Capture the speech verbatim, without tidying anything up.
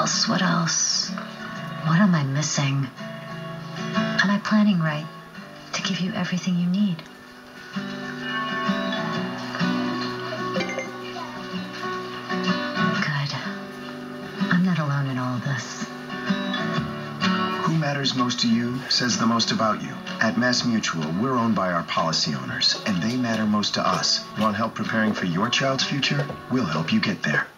else? What else? What am I missing? Am I planning right to give you everything you need? Good. I'm not alone in all of this. Who matters most to you says the most about you. At Mass Mutual, we're owned by our policy owners, and they matter most to us. Want help preparing for your child's future? We'll help you get there.